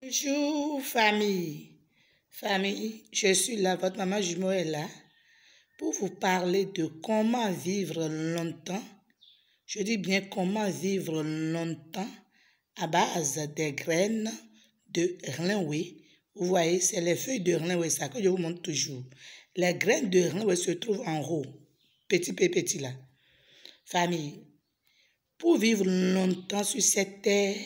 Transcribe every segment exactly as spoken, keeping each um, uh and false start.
Bonjour famille, famille, je suis là, votre maman jumeau est là pour vous parler de comment vivre longtemps, je dis bien comment vivre longtemps à base des graines de Rlinwé. Vous voyez, c'est les feuilles de Rlinwé, ça que je vous montre toujours. Les graines de Rlinwé se trouvent en haut, petit petit là. Famille, pour vivre longtemps sur cette terre,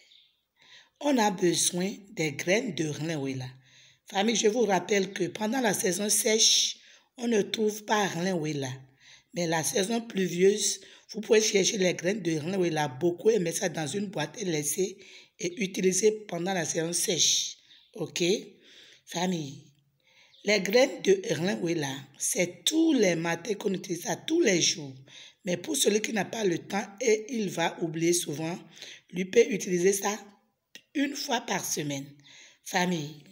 on a besoin des graines de Rlinwé là. Famille, je vous rappelle que pendant la saison sèche, on ne trouve pas Rlinwé là. Mais la saison pluvieuse, vous pouvez chercher les graines de Rlinwé là beaucoup et mettre ça dans une boîte et laisser et utiliser pendant la saison sèche. Ok? Famille, les graines de Rlinwé là, c'est tous les matins qu'on utilise ça, tous les jours. Mais pour celui qui n'a pas le temps et il va oublier souvent, lui peut utiliser ça une fois par semaine. Famille,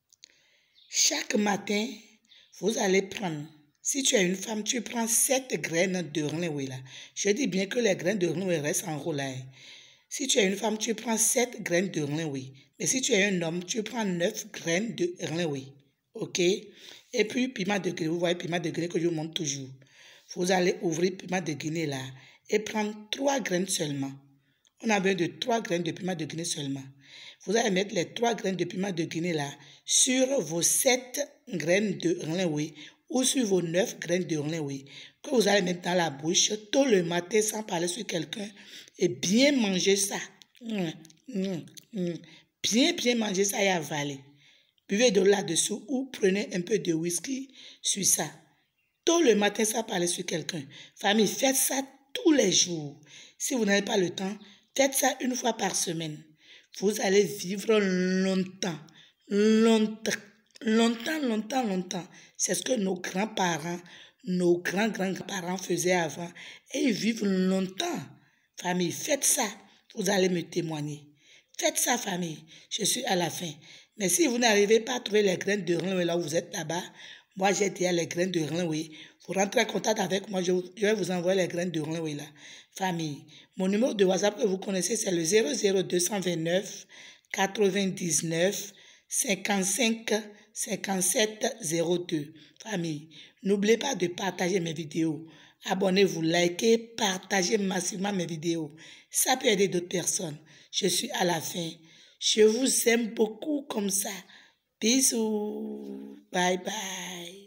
chaque matin, vous allez prendre, si tu es une femme, tu prends sept graines de Rlinwé là. Je dis bien que les graines de Rlinwé restent en roulaille. Si tu es une femme, tu prends sept graines de Rlinwé. Mais si tu es un homme, tu prends neuf graines de Rlinwé. Ok? Et puis, piment de Guinée, vous voyez, piment de Guinée que je vous montre toujours. Vous allez ouvrir piment de Guinée là et prendre trois graines seulement. On a besoin de trois graines de piment de Guinée seulement. Vous allez mettre les trois graines de piment de Guinée là sur vos sept graines de Rlinwé ou sur vos neuf graines de Rlinwé que vous allez mettre dans la bouche tôt le matin sans parler sur quelqu'un et bien manger ça. Mmh, mmh, mmh. Bien, bien manger ça et avaler. Buvez de l'eau là-dessous ou prenez un peu de whisky sur ça. Tôt le matin sans parler sur quelqu'un. Famille, faites ça tous les jours. Si vous n'avez pas le temps, faites ça une fois par semaine. Vous allez vivre longtemps, longtemps, longtemps, longtemps, longtemps. C'est ce que nos grands-parents, nos grands-grands-parents faisaient avant. Et ils vivent longtemps. Famille, faites ça. Vous allez me témoigner. Faites ça, famille. Je suis à la fin. Mais si vous n'arrivez pas à trouver les graines de Rlinwé là où vous êtes là-bas, moi j'ai déjà les graines de Rlinwé. Vous rentrez en contact avec moi, je, je vais vous envoyer les graines de Rlinwé là. Famille, mon numéro de WhatsApp que vous connaissez, c'est le zéro zéro deux cent vingt-neuf quatre-vingt-dix-neuf cinquante-cinq cinquante-sept zéro deux. Famille, n'oubliez pas de partager mes vidéos. Abonnez-vous, likez, partagez massivement mes vidéos. Ça peut aider d'autres personnes. Je suis à la fin. Je vous aime beaucoup comme ça. Bisous. Bye bye.